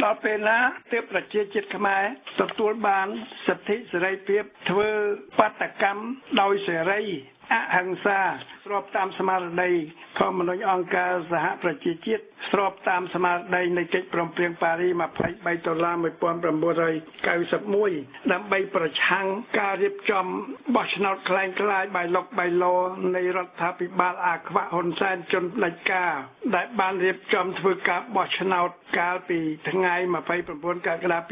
ដល់ពេលណាទើបប្រជាជាតិខ្មែរទទួលបានសិទ្ធិសេរីភាពធ្វើបាតកម្មដោយសេរីអហិង្សាស្របតាមស្មារតីធម្មនុញ្ញអង្គការសហប្រជាជាតិស្របតាមស្មារតីនៃកិច្ចព្រមព្រៀងប៉ារីស23ដុល្លារ1991ដើម្បីប្រឆាំងការរៀបចំបោះឆ្នោតคล้ายៗបាយឡុកបាយឡូនៃរដ្ឋាភិបាលអាខ្វាក់ហ៊ុនសែនជន់ផ្ដាច់ការដែលបានរៀបចំធ្វើការបោះឆ្នោតកាលពីថ្ងៃ29កក្កដា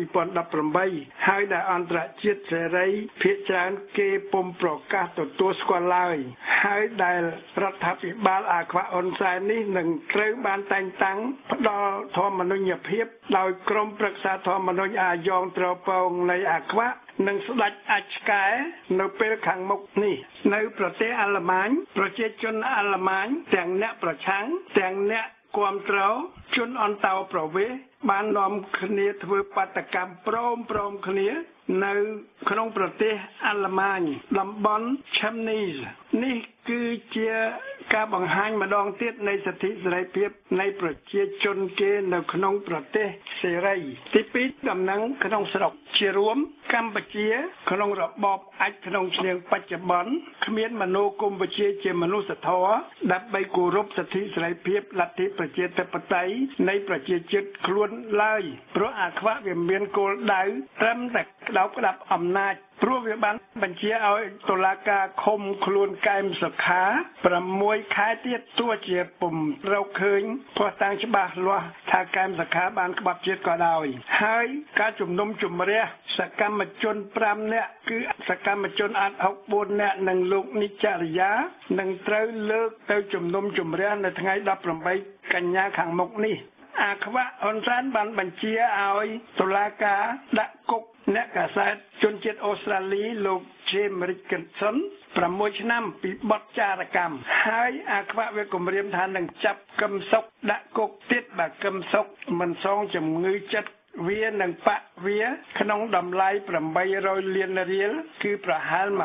2018ហើយដែលអន្តរជាតិសេរីភាគច្រើនគេពុំប្រកាសទទួលស្គាល់ឡើយហើយដែលរដ្ឋាភិបាលអាខ្វាក់ហ៊ុនសែននេះនឹងត្រូវបានតែងតាំងផ្ដល់ធម្មនុញ្ញភាពដោយក្រុមប្រឹក្សាធម្មនុញ្ញអាយ៉ងត្រពងនៃអាខ្វាក់នឹងស្ដេចអាចឆ្កែនៅពេលខាងមុខនេះនៅប្រទេសអាល្លឺម៉ាញប្រជាជនអាល្លឺម៉ាញទាំងអ្នកប្រឆាំងទាំងអ្នកគាំទ្រជនអន្តោប្រវេសន៍បាននាំគ្នាធ្វើបាតកម្មព្រមគ្នានៅក្នុងប្រទេសអាល្លឺម៉ាញតំបន់ Chemnitz នេះគឺជាការបង្ហាញម្ដងទៀតនៃសិទ្ធិសេរីភាពនៃប្រជាជនគេនៅក្នុងប្រទេសសេរីទី2ដំណឹងក្នុងស្រុកជារួមកម្ពុជាក្នុងរបបអាចក្នុងឈ្នាងបច្ចុប្បន្នគ្មានមនោគមវិជ្ជាជាមនុស្សធម៌ដើម្បីគោរពសិទ្ធិសេរីភាពលទ្ធិប្រជាធិបតេយ្យនៃប្រជាជាតិខ្លួនឡើយព្រោះអាខ្វាក់វាមានគោលដៅត្រឹមតែក្តាប់អំណាចព្រោះវាបានបញ្ជាឲ្យតុលាការឃុំខ្លួនកែមសុខា6ខែទៀតទោះជាពុំរកឃើញភស្តុតាងច្បាស់លាស់ថាកែមសុខាបានក្បត់ជាតិក៏ដោយហើយការជំនុំជម្រះសកម្មជន5នាក់គឺសកម្មជនអាត់ហុក4នាក់និងលោកនិច្ចរិយានឹងត្រូវលើកទៅជំនុំជម្រះនៅថ្ងៃ18កញ្ញាខាងមុខនេះអាខ្វាក់ហ៊ុនសែនបានបញ្ជាឲ្យតុលាការដាក់គុកអ្នកកាសែតជនជាតិអូស្ត្រាលីលោក James Richardson 6ឆ្នាំពីបទចារកម្មហើយអាខ្វាក់វាគម្រាមថានឹងចាប់កឹមសុខដាក់គុកទៀតបើកឹមសុខមិនសងជំងឺចិត្តវានឹងបាក់វាក្នុងតម្លៃ800លានរៀលគឺប្រហែល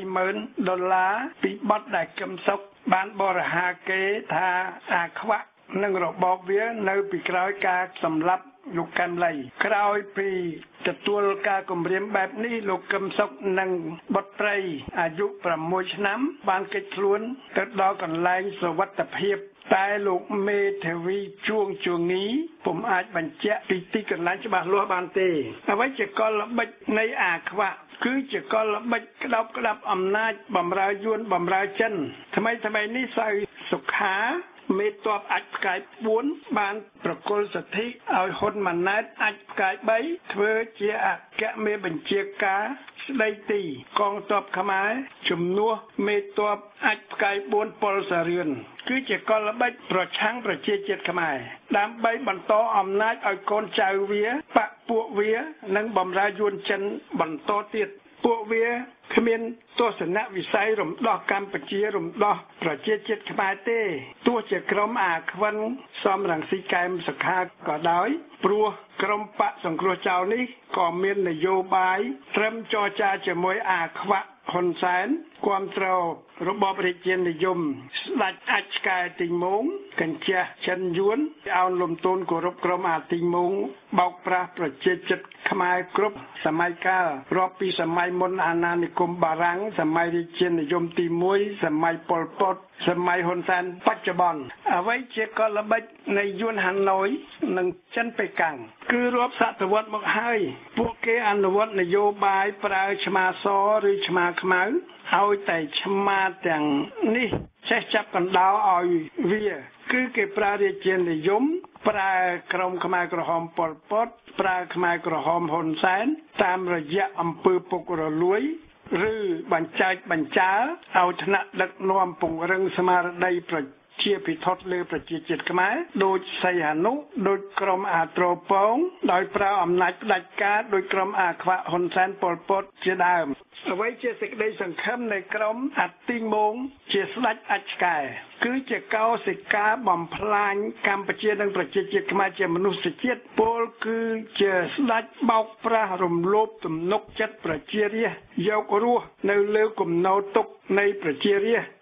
$20,000ពីបទដែលកឹមសុខបានបរិហាគេថាអាខ្វាក់នឹងរបបវានៅពីក្រោយការសម្លាប់លោកកែមលីក្រោយពីទទួលការគំរាមបែបនេះលោកកឹមសុខនិងបុត្រីអាយុ6ឆ្នាំបានគេចខ្លួនទៅដល់កន្លែងសុវត្ថិភាពតែលោកមេធាវីជួងជងីពុំអាចបញ្ជាក់ពីទីកន្លែងច្បាស់លាស់បានទេអ្វីជាកលល្បិចនៃអាខ្វាក់គឺជាកលល្បិចក្តាប់អំណាចបំរើយួនបំរើចិនថ្មីនេះសៅសុខាមេតបអាចផ្កាយ4បានប្រគល់សិទ្ធិឲ្យហ៊ុនម៉ាណែតអាចផ្កាយ3ធ្វើជាអគ្គមេបញ្ជាការស្ដីទីកងទ័ពខ្មែរជំនួសមេតបអាចផ្កាយ4ប៉ុលសារឿនគឺជាកលល្បិចប្រឆាំងប្រជាជាតិខ្មែរដើម្បីបន្តអំណាចឲ្យកូនចៅវាបកពួកវានិងបំរើយួនចិនបន្តទៀតពួកវាគ្មានទស្សនវិស័យរំដោះកម្ពុជារំដោះប្រជាជាតិខ្មែរទេទោះជាក្រុមអាខ្វិនសំរងស៊ីកែមសុខាក៏ដោយព្រោះក្រុមបកសង្គ្រោះចោលនេះក៏មាននយោបាយត្រឹមចរចាជាមួយអាខ្វាក់ហ៊ុនសែនគាំទ្ររបបរាជានិយមស្ដេចអាចឆ្កែទីងមងកញ្ជះចិនយួនអោនលំទោនគោរពក្រុមអាទីងមងបោកប្រាស់ប្រជាជាតិខ្មែរគ្រប់សម័យកាលរាប់ពីសម័យមុនអាណានិគមបារាំងសម័យរាជានិយមទី1សម័យប៉ុលពតសម័យហ៊ុនសែនបច្ចុប្បន្នអ្វីជាកលល្បិចនៃយួនហាណូយនិងចិនប៉េកាំងគឺរាប់សតវត្សមកហើយពួកគេអនុវត្តនយោបាយប្រើឆ្មាសឬឆ្មាខ្មៅឲ្យតែឆ្មាទាំងនេះចេះចាប់កណ្ដោឲ្យវាគឺគេប្រើរាជានិយមប្រើក្រមខ្មែរក្រហមប៉ុលពតប្រើខ្មែរក្រហមហ៊ុនសែនតាមរយៈអំពើពុករលួយឬបញ្ចែកបញ្ចើឲ្យថ្នាក់ដឹកនាំពង្រឹងស្មារតីជាពិធដ្ឋលើប្រជាជាតិខ្មែរដោយសីហនុដោយក្រុមអាត្រពងដោយប្រើអំណាចផ្ដាច់ការដោយក្រុមអាខ្វាក់ហ៊ុនសែនប៉ុលពតជាដើមអ្វីជាសេចក្តីសង្ឃឹមនៃក្រុមអាទីងមងជាស្ដេចអាចឆ្កែគឺជាកោសិកាបំផ្លាញកម្ពុជានិងប្រជាជាតិខ្មែរជាមនុស្សជាតិពលគឺជាស្ដេចបោកប្រាស់រំលោភទំនុកចិត្តប្រជារាស្ត្រយករស់នៅលើគំនរទុកនៃប្រជារាស្ត្រ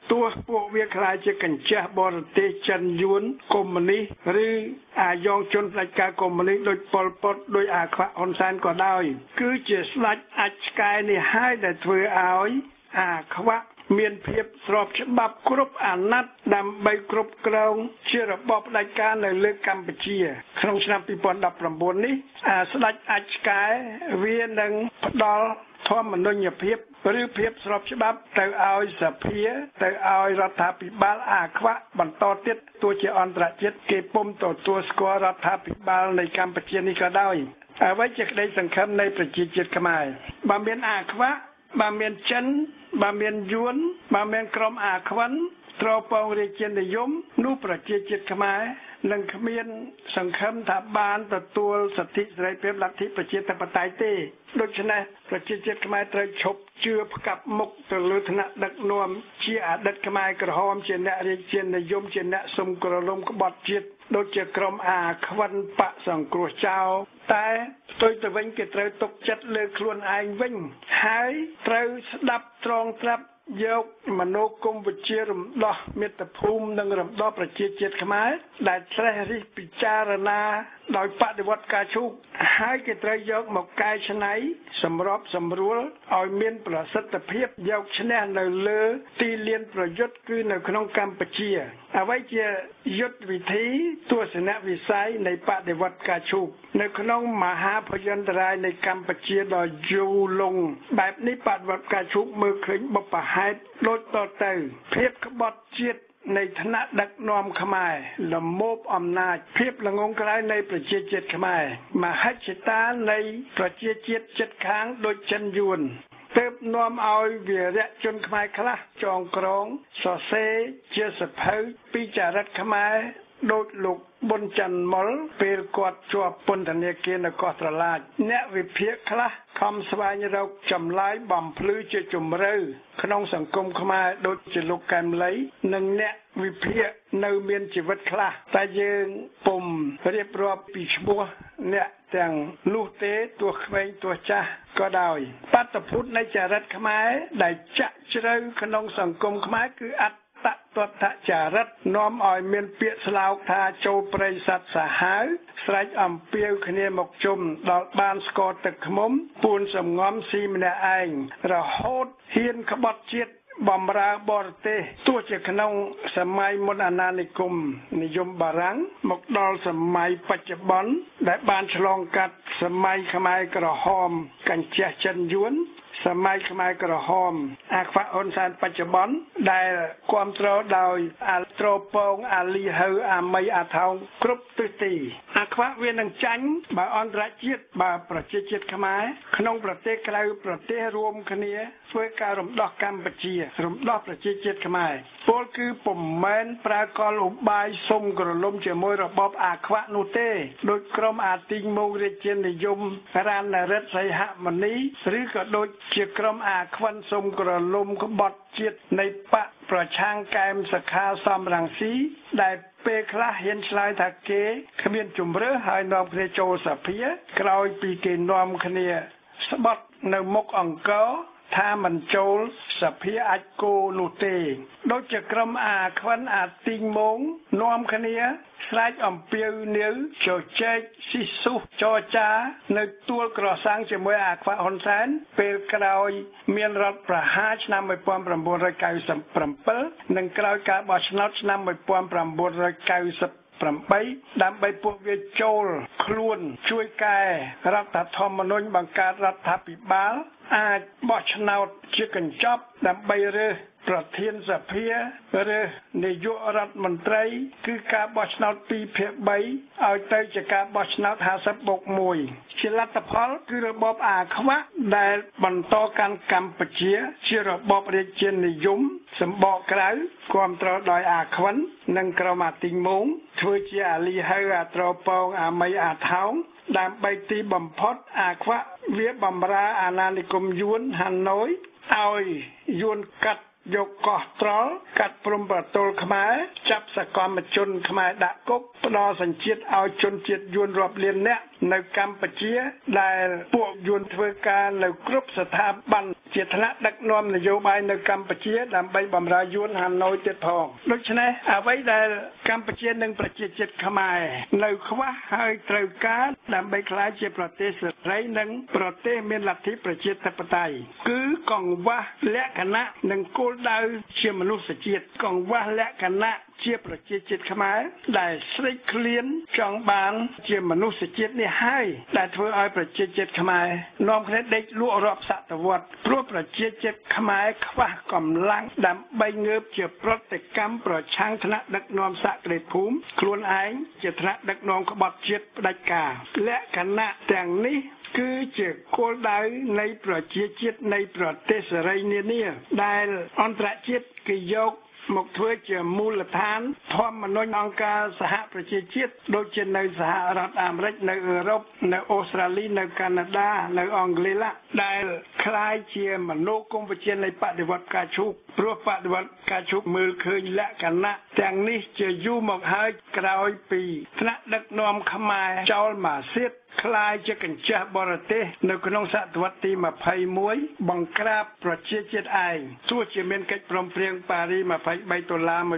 ទោះពួកវាខ្លាចជាកញ្ចាស់បរទេសចិនយួនកុម្មុយនីសឬអាយ៉ងជនផ្ដាច់ការកុម្មុយនីសដោយប៉ុលពតដោយអាខ្វាក់ហ៊ុនសែនក៏ដោយគឺជាស្ដេចអាចឆ្កែនេះហើយដែលធ្វើឲ្យអាខ្វាក់មានភាពស្របច្បាប់គ្រប់អាណត្តិដើម្បីគ្រប់គ្រងជារបបផ្ដាច់ការនៅលើកម្ពុជាក្នុងឆ្នាំ2019នេះអាស្ដេចអាចឆ្កែវានឹងផ្ដល់ធម្មនុញ្ញភាពឬភាពស្របច្បាប់ទៅឲ្យសភាទៅឲ្យរដ្ឋាភិបាលអាខ្វាក់បន្តទៀតទោះជាអន្តរជាតិគេពុំទទួលស្គាល់រដ្ឋាភិបាលនៃកម្ពុជានេះក៏ដោយអ្វីជាក្តីសង្ឃឹមនៃប្រជាជាតិខ្មែរបើមានអាខ្វាក់បើមានចិនបើមានយួនបើមានក្រុមអាខ្វិនត្រពងរាជានិយមនោះប្រជាជាតិខ្មែរនឹងគ្មានសង្ឃឹមថាបានទទួលសិទ្ធិសេរីភាពលទ្ធិប្រជាធិបតេយ្យទេដូច្នេះប្រជាជាតិខ្មែរត្រូវឈប់ជឿផ្កាប់មុខទៅលើឋានៈដឹកនាំជាអតីតខ្មែរក្រហមជាអ្នករាជានិយមជាអ្នកសុំក្រឡុំក្បត់ជាតិដូចជាក្រុមអាខ្វិនបកសង្គ្រោះចោលតែផ្ទុយទៅវិញគេត្រូវទុកចិត្តលើខ្លួនឯងវិញហើយត្រូវស្ដាប់ត្រង់ត្រាប់យកមនោគមវិជ្ជារំដោះមាតុភូមិនិងរំដោះប្រជាជាតិខ្មែរដែលត្រិះរិះពិចារណាដោយបដិវត្តការឈូកហើយគេត្រូវយកមកកែច្នៃសម្របសម្រួលឲ្យមានប្រសិទ្ធភាពយកឈ្នះនៅលើទីលានប្រយុទ្ធគឺនៅក្នុងកម្ពុជាអ្វីជាយុទ្ធវិធីទស្សនវិស័យនៃបដិវត្តការឈូកនៅក្នុងមហាភយន្តរាយនៃកម្ពុជាដ៏យូរលង់បែបនេះបដិវត្តការឈូកមើលឃើញបុព្វហេតុដូចតទៅភាពក្បត់ជាតិនៃឋានៈដឹកនាំខ្មែរលមោបអំណាចភាពល្ងងក្រៅនៃប្រជាជាតិខ្មែរមហិច្ឆតានៃប្រជាជាតិជិតខាងដូចចិនយួនទើបនាំឲ្យវីរៈជនខ្មែរខ្លះចងក្រងសរសេរជាសភៅពីចរិតខ្មែរដូចលោកប៊ុនច័ន្ទមុលពេលគាត់ជាប់ពន្ធនាគារនៅកោះត្រឡាចអ្នកវិភាគខ្លះខំស្វែងរកចម្លើយបំភ្លឺជាជំរឿក្នុងសង្គមខ្មែរដូចជាលោកកែមលីនិងអ្នកវិភាគនៅមានជីវិតខ្លះតែយើងពុំរៀបរាប់ពីឈ្មោះអ្នកទាំងនោះទេទោះក្មេងទោះចាស់ក៏ដោយបាតុភូតនៃចរិតខ្មែរដែលចាក់ជ្រៅក្នុងសង្គមខ្មែរគឺអត្តតតចរិតនាំឲ្យមានពាក្យស្លោកថាចូលព្រៃសត្វសាហាវស្រែកអំពាវគ្នាមកជុំដល់បានស្គរទឹកឃ្មុំពួនសំងំស៊ីម្នាក់ឯងរហូតហ៊ានក្បត់ជាតិបំរើបរទេសទោះជាក្នុងសម័យមុនអាណានិគមនិយមបារាំងមកដល់សម័យបច្ចុប្បន្នដែលបានឆ្លងកាត់សម័យខ្មែរក្រហមកញ្ជះចិនយួនសម័យខ្មែរក្រហមអាខ្វាក់ហ៊ុនសែនបច្ចុប្បន្នដែលគ្រប់គ្រងដោយអាត្រពងអាលីហៅអាមីអាថោងគ្រប់ទិសទីអាខ្វាក់វានឹងចាញ់បើអន្តរជាតិបើប្រជាជាតិខ្មែរក្នុងប្រទេសក្រៅប្រទេសរួមគ្នាធ្វើការរំដោះកម្ពុជារំដោះប្រជាជាតិខ្មែរពលគឺពុំមែនប្រើកលឧបាយសុំក្រឡុំជាមួយរបបអាខ្វាក់នោះទេដោយក្រុមអាទីងមងរាជានិយមរានរិទ្ធសីហមុនីឬក៏ដូចជាក្រុមអាខ្វិនសុំក្រឡុំក្បត់ជាតិនៃបកប្រឆាំងកែមសខាសំរងស៊ីដែលពេលខ្លះហ៊ានឆ្លើយថាគេគ្មានជំរឿហើយនាំគ្នាចូលសភាក្រោយពីគេនាំគ្នាស្បត់នៅមុខអង្គរថាមិនចូលសភាអាចគោនោះទេដូចជាក្រុមអាខ្វិនអាទីងមងនាំគ្នាស្រែកអំពាវនាវជជែកស៊ីស៊ូចរចានៅទួលក្រសាំងជាមួយអាខ្វាក់ហ៊ុនសែនពេលក្រោយមានរដ្ឋប្រហារឆ្នាំ1997និងក្រោយការបោះឆ្នោតឆ្នាំ1998ដើម្បីពួកវាចូលខ្លួនជួយកែរដ្ឋធម្មនុញ្ញបង្កើតរដ្ឋាភិបាលអាចបោះឆ្នោតជាកញ្ចប់ដើម្បីរើសប្រធានសភារើសនាយករដ្ឋមន្ត្រីគឺការបោះឆ្នោត2/3ឲ្យទៅជាការបោះឆ្នោត50+1ជាលទ្ធផលគឺរបបអាខ្វាក់ដែលបន្តកាន់កម្ពុជាជារបបរាជានិយមសម្បកក្រៅគ្រប់គ្រងដោយអាខ្វិននិងក្រុមអាទីងមងធ្វើជាអាលីហៅអាត្រពងអាមីអាថោងដើម្បីទីបំផុតអាខ្វាក់វាបំរើអាណានិគមយួនហាណូយឲ្យយួនកាត់យកកោះត្រល់កាត់ព្រំប្រទល់ខ្មែរចាប់សកម្មជនខ្មែរដាក់គុកផ្ដល់សញ្ជាតិឲ្យជនជាតិយួនរាប់លាននាក់នៅកម្ពុជាដែលពួកយួនធ្វើការនៅគ្រប់ស្ថាប័នជាថ្នាក់ដឹកនាំនយោបាយនៅកម្ពុជាដើម្បីបម្រើយួនហាណូយទៀតផងដូច្នេះអ្វីដែលកម្ពុជានិងប្រជាជាតិខ្មែរនៅខ្វះហើយត្រូវការដើម្បីក្លាយជាប្រទេសសេរីនិងប្រទេសមានលទ្ធិប្រជាធិបតេយ្យគឺកង្វះលក្ខណៈនិងគោលដៅជាមនុស្សជាតិកង្វះលក្ខណៈជាប្រជាជាតិខ្មែរដែលស្រេកឃ្លានចង់បានជាមនុស្សជាតិនេះហើយដែលធ្វើឲ្យប្រជាជាតិខ្មែរនាំគ្នាដេកលក់រាប់សតវត្សព្រោះប្រជាជាតិខ្មែរខ្វះកម្លាំងដើម្បីងើបជាប្រតិកម្មប្រឆាំងថ្នាក់ដឹកនាំសហគ្រាសភូមិខ្លួនឯងជាថ្នាក់ដឹកនាំក្បត់ជាតិផ្ដាច់ការលក្ខណៈទាំងនេះគឺជាគោលដៅនៃប្រជាជាតិនៃប្រទេសសេរីនានាដែលអន្តរជាតិគេយកមកធ្វើជាមូលដ្ឋានធម្មនុញ្ញអង្គការសហប្រជាជាតិដូចជានៅសហរដ្ឋអាមេរិកនៅអឺរ៉ុបនៅអូស្ត្រាលីនៅកាណាដានៅអង់គ្លេសដែលคล้ายជាមនោគមវិជ្ជានៃបដិវត្តការឈូកព្រោះបដិវត្តការឈូកមើលឃើញលក្ខណៈទាំងនេះជាយូរមកហើយក្រោយពីថ្នាក់ដឹកនាំខ្មែរចោលម៉ាស៊ីតคล้ายជាកញ្ចក់បរទេសនៅក្នុងសតវត្សទី21បង្ក្រាបប្រជាជាតិឯងទោះជាមានកិច្ចព្រមព្រៀងប៉ារីស23ដុល្លារ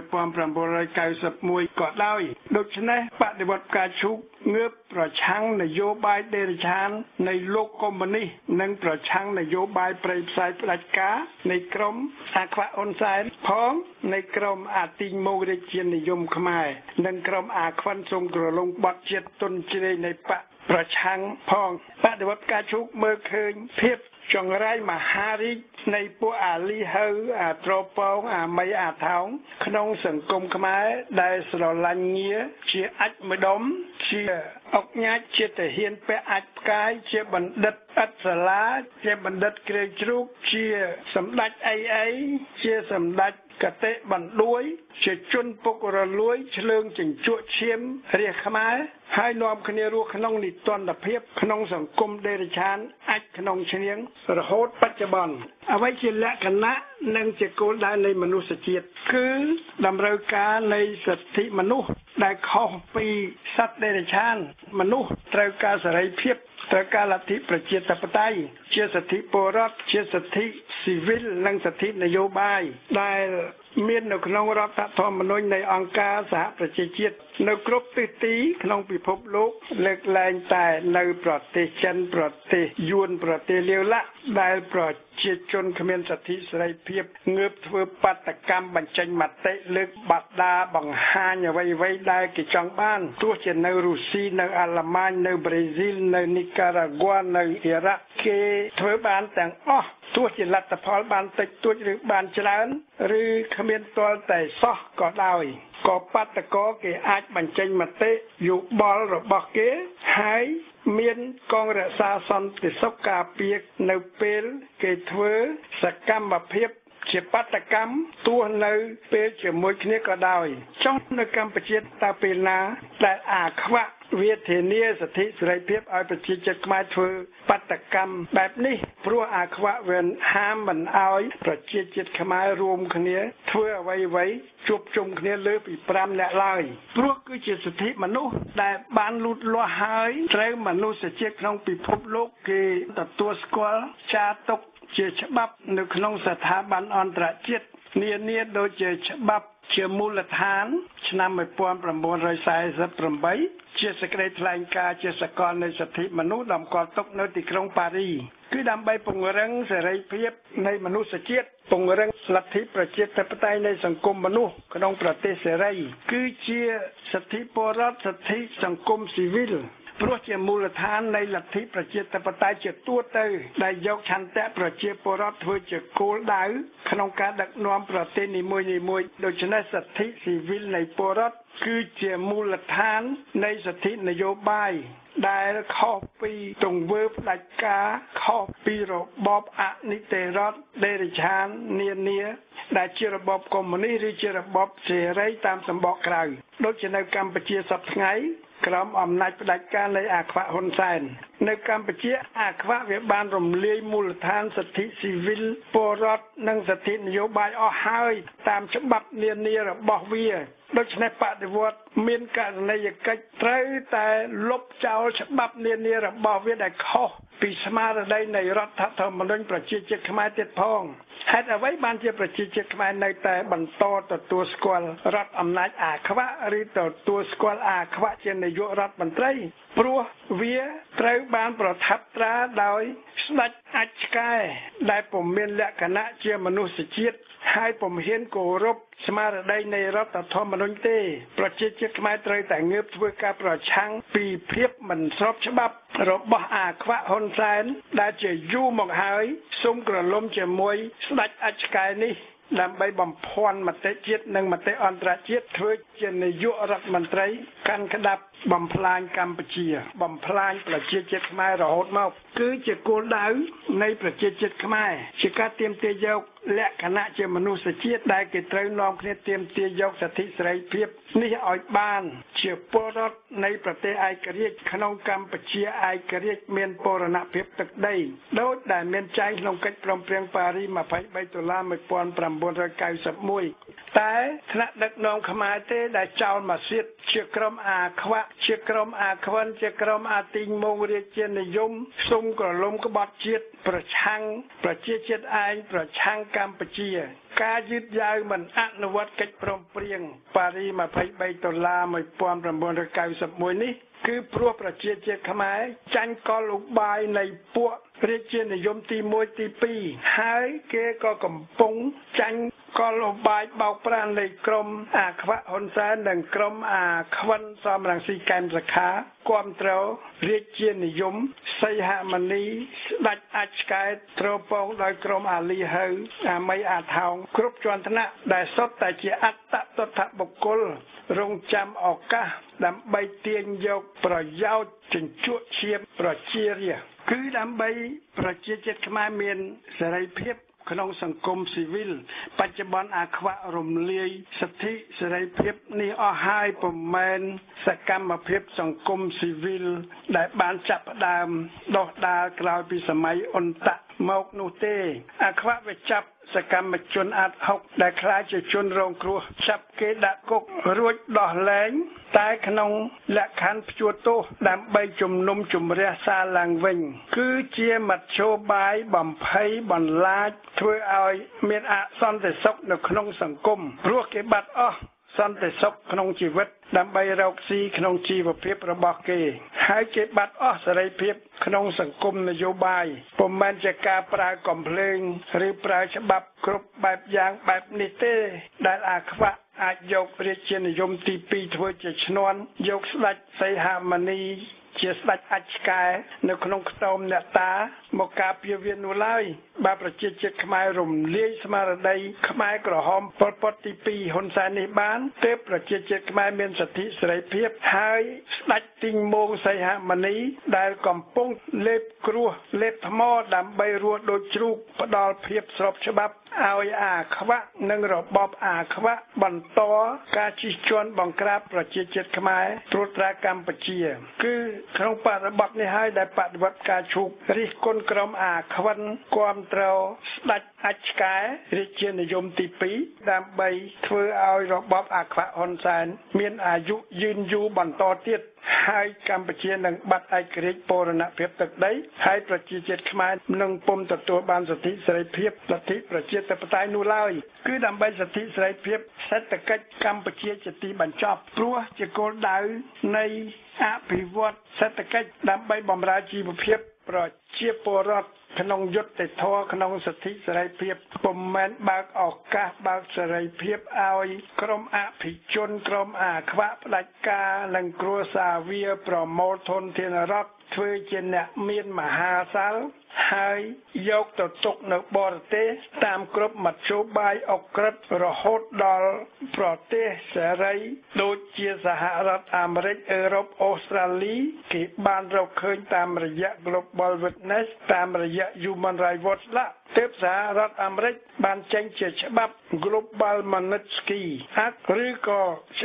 1991ក៏ដោយដូច្នេះបដិវត្តការឈូកងើបប្រឆាំងនយោបាយដេរឆាននៃលោកកុម្មុយនីសនិងប្រឆាំងនយោបាយប្រៃផ្សាយផ្ដាច់ការនៃក្រមអាខ្វាក់អ៊ុនសែនផងនៃក្រមអាទីងម៉ូរាជានិយមខ្មែរនិងក្រមអាខ្វិនសុំក្រឡុងបត់ជាតិទុនជ្រេនៃបកប្រឆាំងផងបដិវត្តការឈូកមើលឃើញភាពចង្រៃមហារាជនៃពួកអាលីហើអាត្រពងអាមីអាថោងក្នុងសង្គមខ្មែរដែលស្រឡាញ់ងារជាអាចម្ដុំជាអុកញ៉ាចជាទាហានពាក់អាចផ្កាយជាបណ្ឌិតឥតសាលាជាបណ្ឌិតក្រេជ្រូកជាសម្ដេចអីជាសម្ដេចកតេបណ្ដួយជាជនពុករលួយឆ្លើងចិញ្ចក់ឈាមរាជខ្មែរហើយនាំគ្នារស់ក្នុងនិទានភាពក្នុងសង្គមដេរឆានអាចក្នុងឈ្នាងរហូតបច្ចុប្បន្នអ្វីជាលក្ខណៈនិងជាគោលដៅនៃមនុស្សជាតិគឺតម្រូវការនៃសិទ្ធិមនុស្សដែលខុសពីសត្វដេរឆានមនុស្សត្រូវការសេរីភាពត្រូវការលទ្ធិប្រជាធិបតេយ្យជាសិទ្ធិពលរដ្ឋជាសិទ្ធិស៊ីវិលនិងសិទ្ធិនយោបាយដែលមាននៅក្នុងរដ្ឋធម្មនុញ្ញនៃអង្គការសហប្រជាជាតិនៅគ្រប់ទិសទីក្នុងពិភពលោកលើកលែងតែនៅប្រទេសចិនប្រទេសយួនប្រទេសលាវឡាក់ដែលប្រជាជនគ្មានសិទ្ធិសេរីភាពងើបធ្វើបាតកម្មបញ្ចេញមតិលើកបដាបង្ហាញអ្វីៗដែលគេចង់បានទោះជានៅរុស្ស៊ីនៅអាល្លឺម៉ាញនៅប្រេស៊ីលនៅនីការ៉ាហ្គានៅអ៊ីរ៉ាក់គេធ្វើបានទាំងអស់ទោះជាលទ្ធផលបានតិចតួចឬបានច្រើនឬគ្មានទាល់តែសោះក៏ដោយក៏បាតកោគេអាចបញ្ចេញមតិយោបល់របស់គេហើយមានកងរក្សាសន្តិសុខការពារនៅពេលគេធ្វើសកម្មភាពជាបាតកម្មទោះនៅពេលជាមួយគ្នាក៏ដោយចុះនៅកម្ពុជាតើពេលណាដែលអាខ្វាក់វាធានាសិទ្ធិសេរីភាពឲ្យប្រជាជាតិខ្មែរធ្វើបាតកម្មបែបនេះព្រោះអាខ្វាក់វាហាមមិនឲ្យប្រជាជាតិខ្មែររួមគ្នាធ្វើអ្វីៗជួបជុំគ្នាលើពី5នាក់ឡើយព្រោះគឺជាសិទ្ធិមនុស្សដែលបានលូតលាស់ហើយត្រូវមនុស្សជាតិក្នុងពិភពលោកគេទទួលស្គាល់ចារទុកជាច្បាប់នៅក្នុងស្ថាប័នអន្តរជាតិនានាដូចជាច្បាប់ជាមូលដ្ឋានឆ្នាំ1948ជាសេចក្តីថ្លែងការណ៍ជាសកលនៃសិទ្ធិមនុស្សតម្កល់ទុកនៅទីក្រុងប៉ារីគឺដើម្បីពង្រឹងសេរីភាពនៃមនុស្សជាតិពង្រឹងលទ្ធិប្រជាធិបតេយ្យនៃសង្គមមនុស្សក្នុងប្រទេសសេរីគឺជាសិទ្ធិពលរដ្ឋសិទ្ធិសង្គមស៊ីវិលព្រោះជាមូលដ្ឋាននៃលទ្ធិប្រជាធិបតេយ្យជាទូទៅដែលយកឆន្ទៈប្រជាពលរដ្ឋធ្វើជាគោលដៅក្នុងការដឹកនាំប្រទេសនីមួយៗដូច្នេះសិទ្ធិស៊ីវិលនៃពលរដ្ឋគឺជាមូលដ្ឋាននៃសិទ្ធិនយោបាយដែលខុសពីទង្វើផ្ដាច់ការខុសពីរបបអនិតិរដ្ឋដេរឆាននានាដែលជារបបកុម្មុយនីសឬជារបបសេរីតាមសម្បកក្រៅដូចជានៅកម្ពុជាសពថ្ងៃក្រោមអំណាចផ្ដាច់ការនៃអាខ្វាក់ហ៊ុនសែននៅកម្ពុជាអាខ្វាក់វាបានរំលាយមូលដ្ឋានសិទ្ធិស៊ីវិលពលរដ្ឋនិងសិទ្ធិនយោបាយអស់ហើយតាមច្បាប់នានារបស់វាដូច្នេះបដិវត្តមានករណីយកិច្ចត្រូវតែលុបចោលច្បាប់នានារបស់វាដែលខុសពីស្មារតីនៃរដ្ឋធម្មនុញ្ញប្រជាជាតិខ្មែរទៀតផងហេតុអ្វីបានជាប្រជាជាតិខ្មែរនៅតែបន្តទទួលស្គាល់រដ្ឋអំណាចអាខ្វាក់ឬទទួលស្គាល់អាខ្វាក់ជានាយករដ្ឋមន្ត្រីព្រោះវាត្រូវបានប្រថាប់ត្រាដោយស្ដេចអច្ឆកែដែលពុំមានលក្ខណៈជាមនុស្សជាតិហើយពុំហ៊ានគោរពស្មារតីនៃរដ្ឋធម្មនុញ្ញទេប្រជាជាតិខ្មែរត្រូវតែងើបធ្វើការប្រឆាំងពីភាពមិនស្របច្បាប់របស់អាខ្វាក់ហ៊ុនសែនដែលជាយូរមកហើយសូមក្រឡុំជាមួយស្ដេចអច្ឆកែនេះដើម្បីបំភាន់មតិជាតិនិងមតិអន្តរជាតិធ្វើជានាយករដ្ឋមន្ត្រីកាន់ក្តាប់បំផ្លាញកម្ពុជាបំផ្លាញប្រជាជាតិខ្មែររហូតមកគឺជាគោលដៅនៃប្រជាជាតិខ្មែរជាការទាមទារយកលក្ខណៈជាមនុស្សជាតិដែលគេត្រូវនាំគ្នាទាមទារយកសិទ្ធិសេរីភាពនេះឲ្យបានជាពលរដ្ឋនៃប្រទេសឯករាជ្យក្នុងកម្ពុជាឯករាជ្យមានបូរណភាពទឹកដីដោយដែលមានចែងក្នុងកិច្ចព្រមព្រៀងប៉ារីស23ដុល្លារ1991តែថ្នាក់ដឹកនាំខ្មែរទេដែលចោលម៉ាស៊ីតជាក្រុមអាខ្វាក់ជាក្រុមអាខ្វិនជាក្រុមអាទីងមងរាជានិយមសុំក្រឡុំក្បត់ជាតិប្រឆាំងប្រជាជាតិឯងប្រឆាំងកម្ពុជាការយឺតយ៉ាវមិនអនុវត្តកិច្ចព្រមព្រៀងប៉ារីស23ដុល្លារ1991នេះគឺព្រោះប្រជាជាតិខ្មែរចាញ់កលឧបាយនៃពួករាជានិយមទី1ទី2ហើយគេក៏កំពុងចាញ់កលឧបាយបោកប្រាស់នៃក្រុមអាខ្វាក់ហ៊ុនសែននិងក្រុមអាខ្វិនសំរងស៊ីកែមសខាគាំទ្ររាជានិយមសីហមុនីស្ដេចអច្ឆកែត្រពងដោយក្រុមអាលីហើអាមីអាថោងគ្រប់ជាន់ថ្នាក់ដែលសុទ្ធតែជាអត្តតថបុគ្គលរងចាំឱកាសដើម្បីទាញយកប្រយោជន៍ចិញ្ចក់ឈាមប្រជារាស្ត្រគឺដើម្បីប្រជាជាតិខ្មែរមានសេរីភាពក្នុងសង្គមស៊ីវិលបច្ចុប្បន្នអាខ្វាក់រំលាយសិទ្ធិសេរីភាពនេះអស់ហើយពុំមែនសកម្មភាពសង្គមស៊ីវិលដែលបានចាប់ផ្ដើមដោះដាលក្រោយពីសម័យអ៊ុនតាក់មកនោះទេអាខ្វាក់វាចាប់សកម្មជនអាត់ហុកដែលខ្លាចជាជនរងគ្រោះចាប់គេដាក់គុករួចដោះលែងតែក្នុងលក្ខខណ្ឌព្យួរទោសដើម្បីជំនុំជម្រះសារឡើងវិញគឺជាមធ្យោបាយបំភ័យបន្លាចធ្វើឲ្យមានអសន្តិសុខនៅក្នុងសង្គមព្រោះគេបាត់អស់សន្តិសុខក្នុងជីវិតដើម្បីរកស៊ីក្នុងជីវភាពរបស់គេហើយគេបាត់អស់សេរីភាពក្នុងសង្គមនយោបាយពុំមែនជាការប្រើកំភ្លើងឬប្រើច្បាប់គ្រប់បែបយ៉ាងបែបនេះទេដែលអាខ្វាក់អាចយករាជានិយមទី2ធ្វើជាឈ្នន់យកស្ដេចសីហមុនីជាស្ដេចអច្ឆកែនៅក្នុងខ្ទមអ្នកតាមកការពារវានោះឡើយបើប្រជាជាតិខ្មែររំលាយស្មារតីខ្មែរក្រហមប៉ុលពតទី2ហ៊ុនសែននេះបានទើបប្រជាជាតិខ្មែរមានសិទ្ធិសេរីភាពហើយស្ដេចទីងមងសីហមុនីដែលកំពុងលេបគ្រោះលេបថ្មដើម្បីរស់ដូចជ្រូកផ្ដល់ភាពស្របច្បាប់ឲ្យអាខ្វាក់និងរបបអាខ្វាក់បន្តការជិះជាន់បង្ក្រាបប្រជាជាតិខ្មែរត្រួតត្រាកម្ពុជាគឺក្នុងបរិបទនេះហើយដែលបដិវត្តការឈូករិះគន់ក្រុមអាខ្វិនគាំទ្រស្ដេចអច្ឆកែរាជានិយមទី2ដើម្បីធ្វើឲ្យរបបអាខ្វាក់ហ៊ុនសែនមានអាយុយឺនយូរបន្តទៀតហើយកម្ពុជានឹងបាត់ឯករាជ្យបូរណភាពទឹកដីហើយប្រជាជាតិខ្មែរនឹងពុំទទួលបានសិទ្ធិសេរីភាពលទ្ធិប្រជាធិបតេយ្យនោះឡើយគឺដើម្បីសិទ្ធិសេរីភាពសេដ្ឋកិច្ចកម្ពុជាជាទីបញ្ចប់ព្រោះជាគោលដៅនៃអភិវឌ្ឍសេដ្ឋកិច្ចដើម្បីបម្រើជីវភាពប្រជាពលរដ្ឋក្នុងយុត្តិធម៌ក្នុងសិទ្ធិសេរីភាពពុំមែនបើកឱកាសបើកសេរីភាពឲ្យក្រុមអភិជនក្រុមអាខ្វាក់ផ្ដាច់ការនិងគ្រួសារវាប្រមូលធនធានរដ្ឋធ្វើជាអ្នកមានមហាសាលហើយយកទៅទុកនៅបរទេសតាមគ្រប់មធ្យោបាយអក្រិតរហូតដល់ប្រទេសសេរីដូចជាសហរដ្ឋអាមេរិកអឺរ៉ុបអូស្ត្រាលីគេបានរកឃើញតាមរយៈ Global Witness តាមរយៈ Human Rights Watch ទើបសហរដ្ឋអាមេរិកបានចេញជាច្បាប់ Global Magnitsky Act ឬក៏ច្បាប់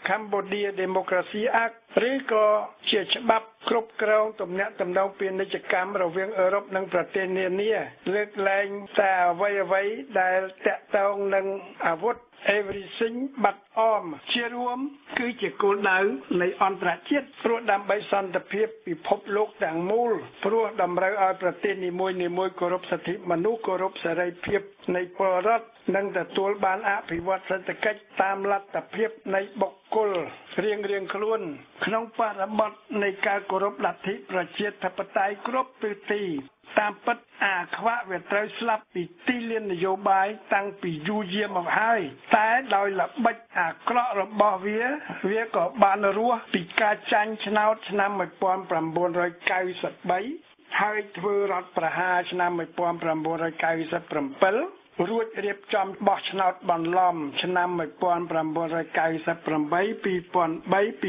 Cambodia Democracy Act ឬក៏ជាច្បាប់គ្រប់គ្រងទំនាក់ទំនងពាណិជ្ជកម្មរវាងអឺរ៉ុបនិងប្រទេសនានាលើកលែងតែអ្វីៗដែលតាក់ទងនឹងអាវុធ Everything but Arms ជារួមគឺជាគោលដៅនៃអន្តរជាតិព្រោះដើម្បីសន្តិភាពពិភពលោកទាំងមូលព្រោះតម្រូវឲ្យប្រទេសនីមួយៗគោរពសិទ្ធិមនុស្សគោរពសេរីភាពនៃពលរដ្ឋនិងទទួលបានអភិវឌ្ឍសេដ្ឋកិច្ចតាមលទ្ធភាពនៃបុគ្គលរៀងៗខ្លួនក្នុងបរិបទនៃការគោរពលទ្ធិប្រជាធិបតេយ្យគ្រប់ទិសទីតាមពិតអាខ្វាក់វាត្រូវស្លាប់ពីទីលាននយោបាយតាំងពីយូរយារមកហើយតែដោយល្បិចអាក្រក់របស់វាក៏បានរស់ពីការចាញ់ឆ្នោតឆ្នាំ1993ហើយធ្វើរដ្ឋប្រហារឆ្នាំ1997រួចរៀបចំបោះឆ្នោតបន្លំឆ្នាំ1998 2003 2008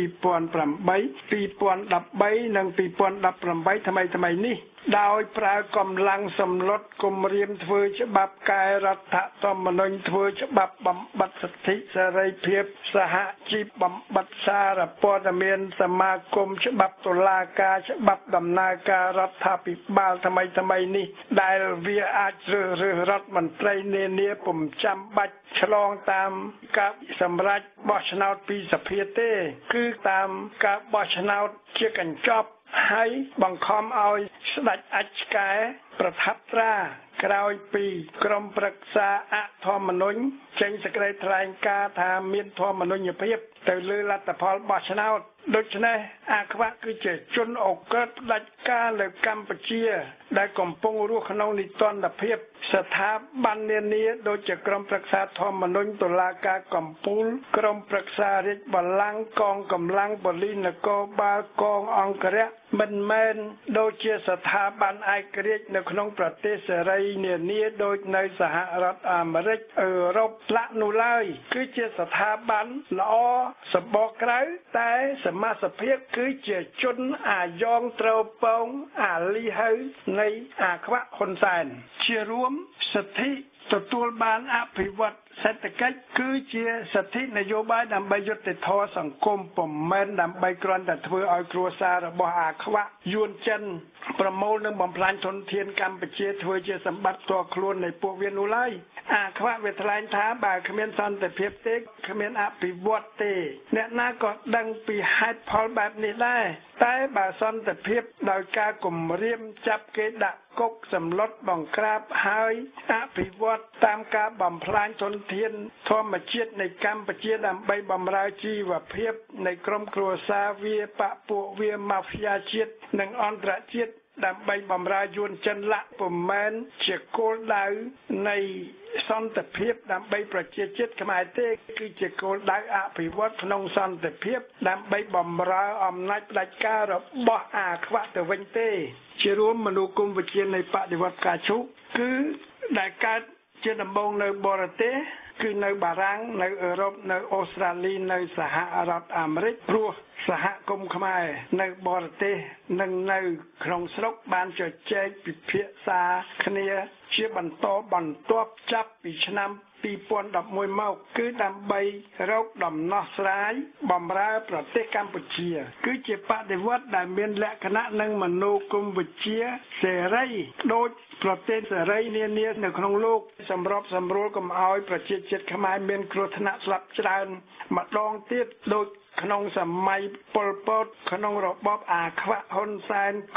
2013និង2018ថ្មីនេះដោយប្រើកម្លាំងសម្លុតគម្រាមធ្វើច្បាប់កែរដ្ឋធម្មនុញ្ញធ្វើច្បាប់បំបត្តិសិទ្ធិសេរីភាពសហជីពបំបត្តិសារព័ត៌មានសមាគមច្បាប់តុលាការច្បាប់ដំណើរការរដ្ឋាភិបាលថ្មីនេះដែលវាអាចរើសរដ្ឋមន្ត្រីនានាពុំចាំបាច់ឆ្លងតាមការសម្រេចបោះឆ្នោតពីសភាទេគឺតាមការបោះឆ្នោតជាកញ្ចប់ហើយបង្ខំឲ្យស្ដេចអជ្ជកែប្រថាប់ត្រាក្រោយពីក្រុមប្រឹក្សាអធម្មនុញ្ញចេញសេចក្តីថ្លែងការណ៍ថាមានធម្មនុញ្ញភាពទៅលើលទ្ធផលបោះឆ្នោតដូច្នេះអាខ្វាក់គឺជាជនអូក្រិដ្ឋផ្ដាច់ការលើកម្ពុជាដែលកំពុងរស់ក្នុងនិទានភាពស្ថាប័ននានាដូចជាក្រុមប្រឹក្សាធម្មនុញ្ញតុលាការកំពូលក្រុមប្រឹក្សារាជបល្ល័ង្កកងកម្លាំងប៉ូលីសនគរបាលកងអង្គរៈមិនមែនដូចជាស្ថាប័នឯករាជ្យនៅក្នុងប្រទេសសេរីនានាដូចនៅសហរដ្ឋអាមេរិកអឺរ៉ុបឡាក់នោះឡើយគឺជាស្ថាប័នល្អសម្បកក្រៅតែសមាជិកគឺជាជនអាយ៉ងត្រូវពងអាលីហៅនៃអាខ្វាក់ហ៊ុនសែនជារួមសិទ្ធិទទួលបានអភិវឌ្ឍសេដ្ឋកិច្ចគឺជាសិទ្ធិនយោបាយដើម្បីយុត្តិធម៌សង្គមពុំមែនដើម្បីគ្រាន់តែធ្វើឲ្យគ្រួសាររបស់អាខ្វាក់យួនចិនប្រមូលនិងបំផ្លាញធនធានកម្ពុជាធ្វើជាសម្បត្តិផ្ទាល់ខ្លួននៃពួកវានោះឡើយអាខ្វាក់វាថ្លែងថាបើគ្មានសន្តិភាពទេគ្មានអភិវឌ្ឍទេអ្នកណាក៏ដឹងពីហេតុផលបែបនេះដែរតែបើសន្តិភាពដោយការគំរាមចាប់គេដាក់គុកសម្លុតបង្ក្រាបហើយអភិវឌ្ឍតាមការបំផ្លាញធនធានធម្មជាតិនៃកម្ពុជាដើម្បីបម្រើជីវភាពនៃក្រុមគ្រួសារវាបពួកវាម៉ាហ្វយ៉ាជាតិនិងអន្តរជាតិដើម្បីបម្រើយួនចិនឡាក់ពុំមែនជាគោលដៅនៃសន្តិភាពដើម្បីប្រជាជាតិខ្មែរទេគឺជាគោលដៅអភិវឌ្ឍក្នុងសន្តិភាពដើម្បីបម្រើអំណាចផ្ដាច់ការរបស់អាខ្វាក់ទៅវិញទេជារួមមនោគមវិជ្ជានៃបដិវត្តផ្កាឈូកគឺដែលកើតជាដំបូងនៅបរទេសគឺនៅបារាំងនៅអឺរ៉ុបនៅអូស្ត្រាលីនៅសហរដ្ឋអាមេរិកព្រោះសហគមន៍ខ្មែរនៅបរទេសនិងនៅក្នុងស្រុកបានជជែកពិភាក្សាគ្នាជាបន្តបន្ទាប់ចាប់ពីឆ្នាំ2011មកគឺដើម្បីរកដំណោះស្រាយបម្រើប្រទេសកម្ពុជាគឺជាបដិវត្តដែលមានលក្ខណៈនិងមនោគមវិជ្ជាសេរីដូចប្រទេសសេរីនានានៅក្នុងលោកសម្របសម្រួលកុំឲ្យប្រជាជាតិខ្មែរមានគ្រោះថ្នាក់ស្លាប់ច្រើនម្ដងទៀតដូចក្នុងសម័យប៉ុលពតក្នុងរបបអាខ្វាក់ហ៊ុនសែនក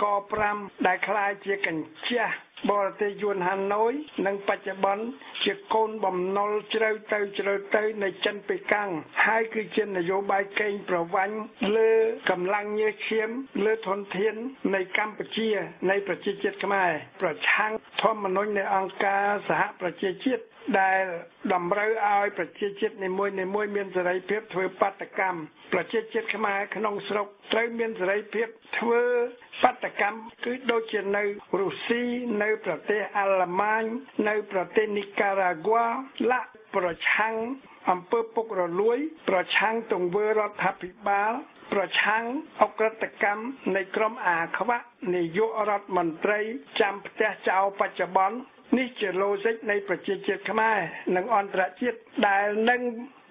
5ដែលក្លាយជាកញ្ចះបរទេសយួនហាណូយនិងបច្ចុប្បន្នជាកូនបំណុលជ្រៅទៅនៃចិនប៉េកាំងហើយគឺជានយោបាយកេងប្រវ័ញ្ចលើកម្លាំងញើសឈាមលើធនធាននៃកម្ពុជានៃប្រជាជាតិខ្មែរប្រឆាំងធម្មនុញ្ញនៃអង្គការសហប្រជាជាតិដែលតម្រូវឲ្យប្រជាជាតិនីមួយៗមានសេរីភាពធ្វើបាតកម្មប្រជាជាតិខ្មែរក្នុងស្រុកត្រូវមានសេរីភាពធ្វើបាតកម្មគឺដូចជានៅរុស្ស៊ីនៅប្រទេសអាល្លឺម៉ាញនៅប្រទេសនីការ៉ាហ្គាឡាក់ប្រឆាំងអំពើពុករលួយប្រឆាំងទង្វើរដ្ឋាភិបាលប្រឆាំងអក្រិតកម្មនៃក្រុមអាខ្វាក់នាយករដ្ឋមន្ត្រីចាំផ្ទះចោលបច្ចុប្បន្ននេះជាឡូស៊ីកនៃប្រជាជាតិខ្មែរនិងអន្តរជាតិដែលនឹង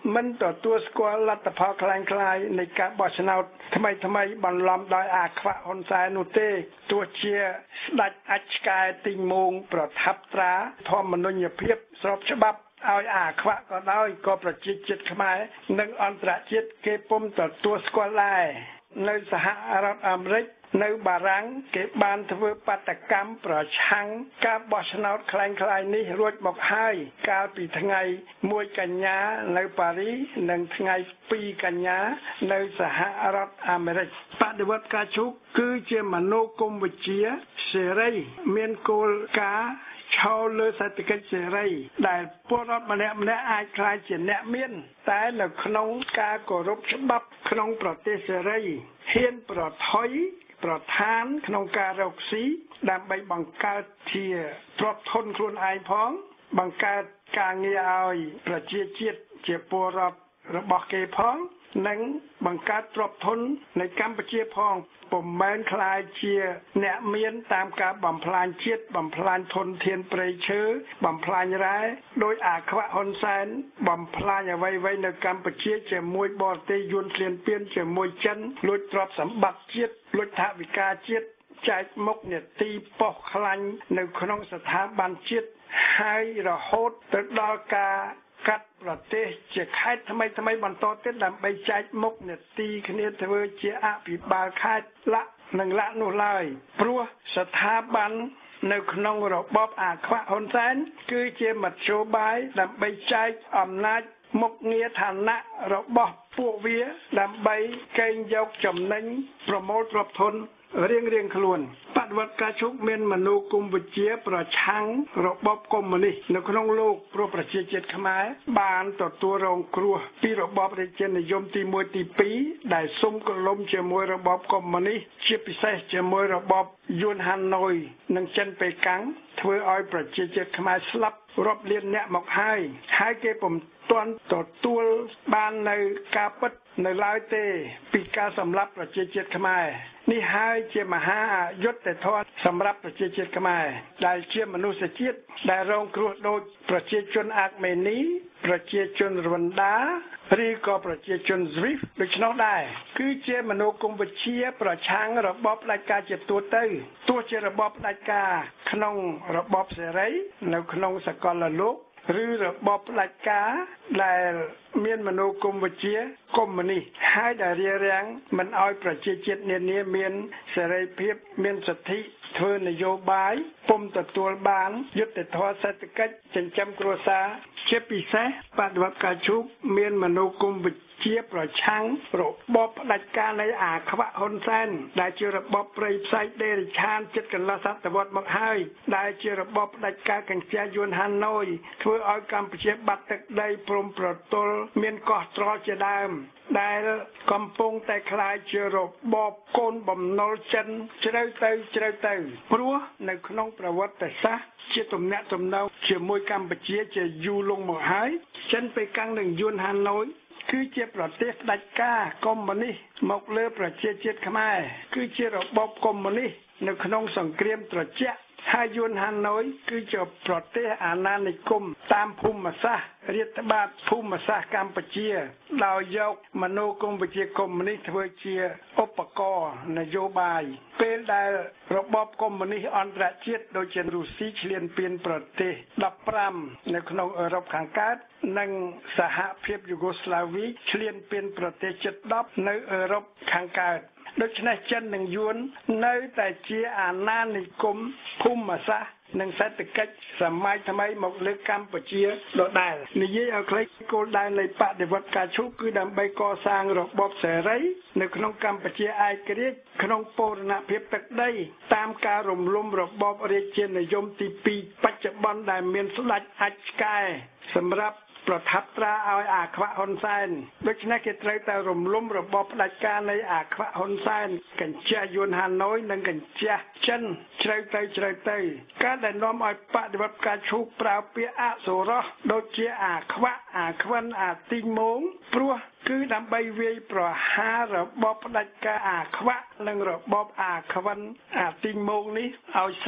មិនទទួលស្គាល់លទ្ធផលคล้ายៗនៃការបោះឆ្នោតថ្មីបន្លំដោយអាខ្វាក់ហ៊ុនសែននោះទេទោះជាស្ដេចអាចឆ្កែទីងមងប្រថាប់ត្រាធម្មនុញ្ញភាពស្របច្បាប់ឲ្យអាខ្វាក់ក៏ដោយក៏ប្រជាជាតិខ្មែរនិងអន្តរជាតិគេពុំទទួលស្គាល់ដែរនៅសហរដ្ឋអាមេរិកនៅបារាំងគេបានធ្វើបាតកម្មប្រឆាំងការបោះឆ្នោតคล้ายៗនេះរួចមកហើយកាលពីថ្ងៃ1កញ្ញានៅប៉ារីសនិងថ្ងៃ2កញ្ញានៅសហរដ្ឋអាមេរិកបដិវត្តការជោគគឺជាមនោគមវិជ្ជាសេរីមានគោលការណ៍ឈរលើសេដ្ឋកិច្ចសេរីដែលពលរដ្ឋម្នាក់អាចខ្លាចជាអ្នកមានតែនៅក្នុងការគោរពច្បាប់ក្នុងប្រទេសសេរីហ៊ានប្រថុយប្រឋានក្នុងការរកស៊ីដើម្បីបង្កើតជាទ្រព្យធនខ្លួនឯងផងបង្កើតការងារឲ្យប្រជាជាតិជាពលរដ្ឋរបស់គេផងនិងបង្កើតទ្រព្យធននៃកម្ពុជាផងពុំមែនខ្លាយជាអ្នកមានតាមការបំផ្លាញជាតិបំផ្លាញធនធានព្រៃឈើបំផ្លាញរ៉ែដោយអាខ្វាក់ហ៊ុនសែនបំផ្លាញអ្វីៗនៅកម្ពុជាជាមួយបរទេសយួនឃ្លានពានជាមួយចិនលួចទ្រព្យសម្បត្តិជាតិលួចថវិកាជាតិចែកមុខនីតិប៉ុស្តិ៍ខ្លាញ់នៅក្នុងស្ថាប័នជាតិហើយរហូតទៅដល់ការកាត់ប្រទេសជាខេត្តថ្មីបន្តទៀតដើម្បីចែកមុខនីតិគ្នាធ្វើជាអភិបាលខេត្តលក្ខនោះឡើយព្រោះស្ថាប័ននៅក្នុងរបបអាខ្វាក់ហ៊ុនសែនគឺជាមធ្យោបាយដើម្បីចែកអំណាចមុខងារឋានៈរបស់ពួកវាដើម្បីកេងយកចំណេញប្រមូលទ្រព្យធនរៀងខ្លួនបដិវត្តការជោគមានមនោគមវិជ្ជាប្រឆាំងរបបកុម្មុយនីសនៅក្នុងលោកព្រោះប្រជាជាតិខ្មែរបានទទួលរងគ្រោះពីរបបរាជានិយមទី1ទី2ដែលសុំកលុំជាមួយរបបកុម្មុយនីសជាពិសេសជាមួយរបបយួនហាណូយនិងចិនប៉េកាំងធ្វើឲ្យប្រជាជាតិខ្មែរស្លាប់រាប់លានអ្នកមកហើយគេពុំទាន់ទទួលបាននៅការពិតនៅឡើយទេពីការសម្លាប់ប្រជាជាតិខ្មែរនេះហើយជាមហាអយុត្តិធម៌សម្រាប់ប្រជាជាតិខ្មែរដែលជាមនុស្សជាតិដែលរងគ្រោះដោយប្រជាជនអាក់មេនីប្រជាជនរវ៉ាន់ដាឬក៏ប្រជាជនស្វីសដូច្នោះដែរគឺជាមនោគមវិជ្ជាប្រឆាំងរបបផ្ដាច់ការជាទូទៅទោះជារបបផ្ដាច់ការក្នុងរបបសេរីនៅក្នុងសកលលោកឬរបបផ្ដាច់ការដែលមានមនោគមវិជ្ជាកុម្មុយនីសហើយដែលរារាំងមិនឲ្យប្រជាជាតិនានាមានសេរីភាពមានសិទ្ធិធ្វើនយោបាយពុំទទួលបានយុត្តិធម៌សេដ្ឋកិច្ចចិញ្ចឹមគ្រួសារជាពិសេសបដិវត្តការជោគមានមនោគមវិជ្ជាប្រឆាំងរបបផ្ដាច់ការនៃអាខ្វាក់ហ៊ុនសែនដែលជារបបព្រៃផ្សៃដេរិឆានចិត្តកន្លះសតវត្សមកហើយដែលជារបបផ្ដាច់ការកញ្ជះយួនហាណូយធ្វើឲ្យកម្ពុជាបាត់ទឹកដីព្រំប្រទល់មានកោះត្រល់ជាដើមដែលកំពុងតែคล้ายជារបបកូនបំណុលចិនជ្រៅទៅព្រោះនៅក្នុងប្រវត្តិសាស្ត្រជាទំនាក់ទំនងជាមួយកម្ពុជាជាយូរលង់មកហើយចិនប៉េកាំងនិងយួនហាណូយគឺជាប្រទេសផ្ដាច់ការកុម្មុយនីសមកលើប្រជាជាតិខ្មែរគឺជារបបកុម្មុយនីសនៅក្នុងសង្គ្រាមត្រជាក់ហើយយួនហាណូយគឺជាប្រទេសអាណានិគមតាមភូមិសាស្ត្ររាតត្បាតភូមិសាស្ត្រកម្ពុជាដោយយកមនោគមវិជ្ជាកុម្មុយនីសធ្វើជាឧបករណ៍នយោបាយពេលដែលរបបកុម្មុយនីសអន្តរជាតិដូចជារុស្ស៊ីឈ្លានពានប្រទេស15នៅក្នុងអឺរ៉ុបខាងកើតនិងសហភាពយូហ្គោស្លាវីឈ្លានពានប្រទេសជិត10នៅអឺរ៉ុបខាងកើតដូច្នេះចិននិងយួននៅតែជាអាណានិគមភូមិសាស្ត្រនិងសេដ្ឋកិច្ចសម័យថ្មីមកលើកម្ពុជាដដែលនិយាយឲ្យខ្លីគោលដៅនៃបដិវត្តការឈូកគឺដើម្បីកសាងរបបសេរីនៅក្នុងកម្ពុជាឯករាជ្យក្នុងបូរណភាពទឹកដីតាមការរំលំរបបរាជានិយមទី2បច្ចុប្បន្នដែលមានស្ដេចអាចឆ្កែសម្រាប់ប្រថាប់ត្រាឲ្យអាខ្វាក់ហ៊ុនសែនដូច្នេះគេត្រូវតែរំលំរបបផ្ដាច់ការនៃអាខ្វាក់ហ៊ុនសែនកញ្ជះយួនហាណូយនិងកញ្ជះចិនជ្រៅទៅការដែលនាំឲ្យបដិវត្តការឈូកប្រើពាក្យអសុរោះដូចជាអាខ្វាក់អាខ្វិនអាទីងមងព្រោះគឺដើម្បីវាយប្រហាររបបផ្ដាច់ការអាខ្វាក់និងរបបអាខ្វិនអាទីងមងនេះឲ្យស្លាប់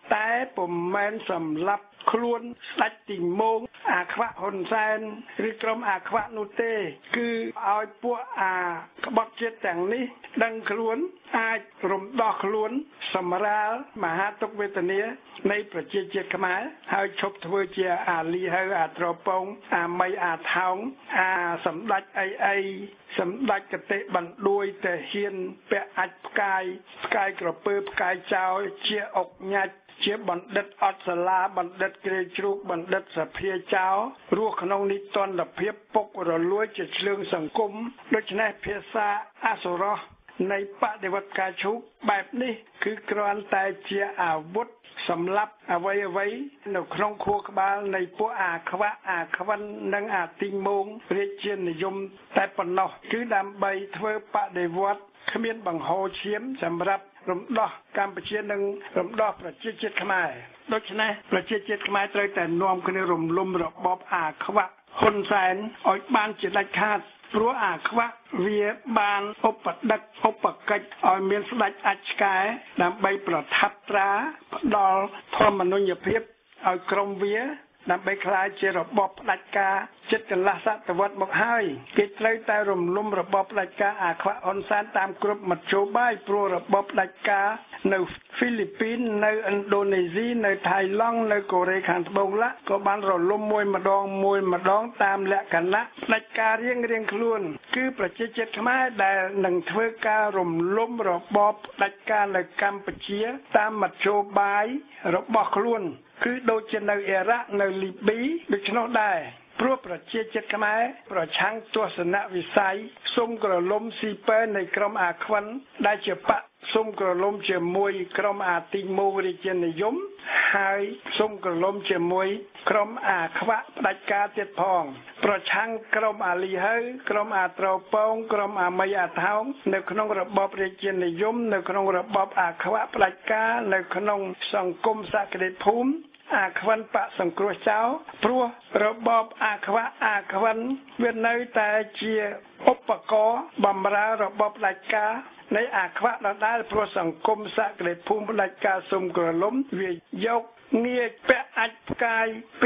តែពុំមែនសម្រាប់ខ្លួនស្ដេចទីមងអាខ្វាក់ហ៊ុនសែនឬក្រុមអាខ្វាក់នោះទេគឺឲ្យពួកអាក្បត់ជាតិទាំងនេះដឹងខ្លួនអាចរំដោះខ្លួនសម្រាលមហាទុក្ខវេទនានៃប្រជាជាតិខ្មែរហើយឈប់ធ្វើជាអាលីហើអាត្រពងអាមីអាថោងអាសម្ដេចអីសម្ដេចកតេបណ្ដួយតែហ៊ានពាក់អាចផ្កាយក្រពើផ្កាយចោលជាអុកញ៉ាច់ជាបណ្ឌិតអត់សាលាបណ្ឌិតក្រេជ្រូកបណ្ឌិតសភាចោរស់ក្នុងនិទនភាពពុករលួយជាឆ្លើងសង្គមដូច្នេះភាសាអសុរោះនៃបដិវត្តការឈូកបែបនេះគឺគ្រាន់តែជាអាវុធសម្រាប់អ្វីនៅក្នុងខួរក្បាលនៃពួកអាខ្វាក់អាខ្វិននិងអាទីងមងរាជានិយមតែប៉ុណ្ណោះគឺដើម្បីធ្វើបដិវត្តគ្មានបង្ហូរឈាមសម្រាប់រំដោះកម្ពុជានិងរំដោះប្រជាជាតិខ្មែរដូច្នេះប្រជាជាតិខ្មែរត្រូវតែនាំគ្នារំលំរបបអាខ្វាក់ហ៊ុនសែនឲ្យបានជាដាច់ខាតព្រោះអាខ្វាក់វាបានឧបដឹកឧបកិច្ចឲ្យមានស្ដេចអច្ឆកែដើម្បីប្រថាប់ត្រាផ្ដល់ធម្មនុញ្ញភាពឲ្យក្រុមវាដើម្បីក្លាយជារបបផ្ដាច់ការជិតកន្លះសតវត្សមកហើយគេត្រូវតែរំលំរបបផ្ដាច់ការអាខ្វាក់ហ៊ុនសែនតាមគ្រប់មធ្យោបាយព្រោះរបបផ្ដាច់ការនៅហ្វីលីពីននៅឥណ្ឌូនេស៊ីនៅថៃឡង់នៅកូរ៉េខាងត្បូងឡាក៏បានរលំមួយម្ដងតាមលក្ខណៈផ្ដាច់ការរៀងខ្លួនគឺប្រជាជាតិខ្មែរដែលនឹងធ្វើការរំលំរបបផ្ដាច់ការនៅកម្ពុជាតាមមធ្យោបាយរបស់ខ្លួនគឺដូចជានៅអ៊ីរ៉ាក់នៅលីប៊ីដូច្នោះដែរព្រោះប្រជាជាតិខ្មែរប្រឆាំងទស្សនវិស័យសុំក្រឡុំស៊ីពើនៃក្រុមអាខ្វិនដែលជាបកសុំក្រឡុំជាមួយក្រុមអាទីងមូរាជានិយមហើយសុំក្រឡុំជាមួយក្រុមអាខ្វាក់ផ្ដាច់ការទៀតផងប្រឆាំងក្រុមអាលីហើក្រុមអាត្រពងក្រុមអាមីអាថោងនៅក្នុងរបបរាជានិយមនៅក្នុងរបបអាខ្វាក់ផ្ដាច់ការនៅក្នុងសង្គមសក្តិភូមិអាខ្វិនបកសង្គ្រោះចោលព្រោះរបបអាខ្វាក់អាខ្វិនវានៅតែជាឧបករណ៍បម្រើរបបផ្ដាច់ការនៃអាខ្វាក់ដដែលព្រោះសង្គមសក្តិភូមិផ្ដាច់ការសុំក្រឡុំវាយកងារពាក់អាចផ្កាយ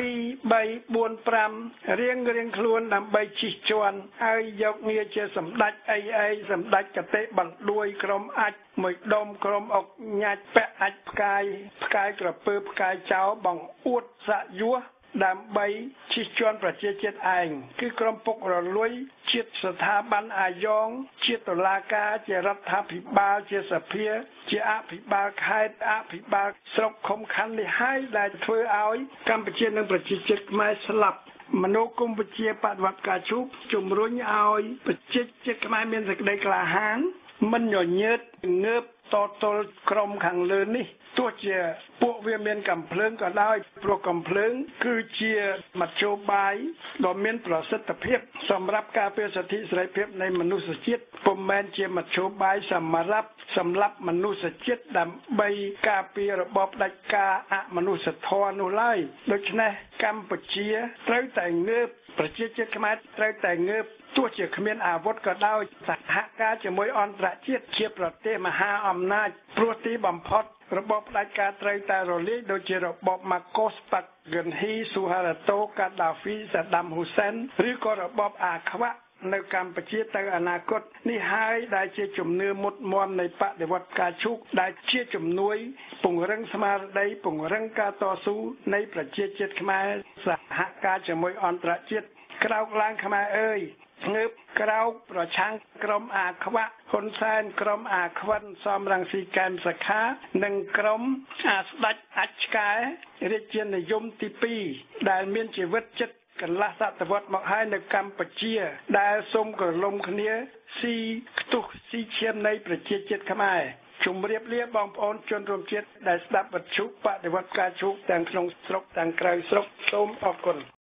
2 3 4 5រៀងខ្លួនដើម្បីជិះជាន់ហើយយកងារជាសម្ដេចអីសម្ដេចកតេបណ្ដួយក្រុមអាចមួយដុំក្រុមអុកញ៉ាច់ពាក់អាចផ្កាយក្រពើផ្កាយចោលបង្អួតសាក់យោះដើម្បីជិះជាន់ប្រជាជាតិឯងគឺក្រុមពុករលួយជាតិស្ថាប័នអាយ៉ងជាតុលាការជារដ្ឋាភិបាលជាសភាជាអភិបាលខេត្តអភិបាលស្រុកឃុំខណ្ឌនេះហើយដែលធ្វើឲ្យកម្ពុជានិងប្រជាជាតិខ្មែរស្លាប់មនោគមវិជ្ជាបដិវត្តការឈូកជំរុញឲ្យប្រជាជាតិខ្មែរមានសេចក្តីក្លាហានមិនញញើតងើបតទល់ក្រុមខាងលើនេះទោះជាពួកវាមានកំភ្លើងក៏ដោយព្រោះកំភ្លើងគឺជាមធ្យោបាយដ៏មានប្រសិទ្ធភាពសម្រាប់ការពារសិទ្ធិសេរីភាពនៃមនុស្សជាតិពុំមែនជាមធ្យោបាយសម្រាប់មនុស្សជាតិដើម្បីការពាររបបផ្ដាច់ការអមនុស្សធម៌នោះឡើយដូច្នេះកម្ពុជាត្រូវតែងើបប្រជាជាតិខ្មែរត្រូវតែងើបទោះជាគ្មានអាវុធក៏ដោយសហការជាមួយអន្តរជាតិជាប្រទេសមហាអំណាចព្រោះទីបំផុតរបបផ្ដាច់ការត្រូវតែរលាយដូចជារបបម៉ាកូសប៉ាហ្គិនហ៊ីស៊ូហារ៉ាតូកាដាហ្វីសាដាមហ៊ូសែនឬក៏របបអាខ្វាក់នៅកម្ពុជាទៅអនាគតនេះហើយដែលជាជំនឿមុតមមនៃបដិវត្តការឈូកដែលជាជំនួយពង្រឹងស្មារតីពង្រឹងការតស៊ូនៃប្រជាជាតិខ្មែរសហការជាមួយអន្តរជាតិក្រោកឡើងខ្មែរអើយងើបក្រោកប្រឆាំងក្រុមអាខ្វាក់ហ៊ុនសែនក្រុមអាខ្វិនសំរងស៊ីកែមសខានិងក្រុមអាស្ដេចអច្ឆកែរាជានិយមទី2ដែលមានជីវិតចិត្តកន្លះសតវត្សមកហើយនៅកម្ពុជាដែលសូមក្រឡុំគ្នាស៊ីខ្ទុះស៊ីឈាមនៃប្រជាជាតិខ្មែរជម្រាបលាបងប្អូនជនរួមជាតិដែលស្ដាប់វិទ្យុបដិវត្តការឈូកទាំងក្នុងស្រុកទាំងក្រៅស្រុកសូមអរគុណ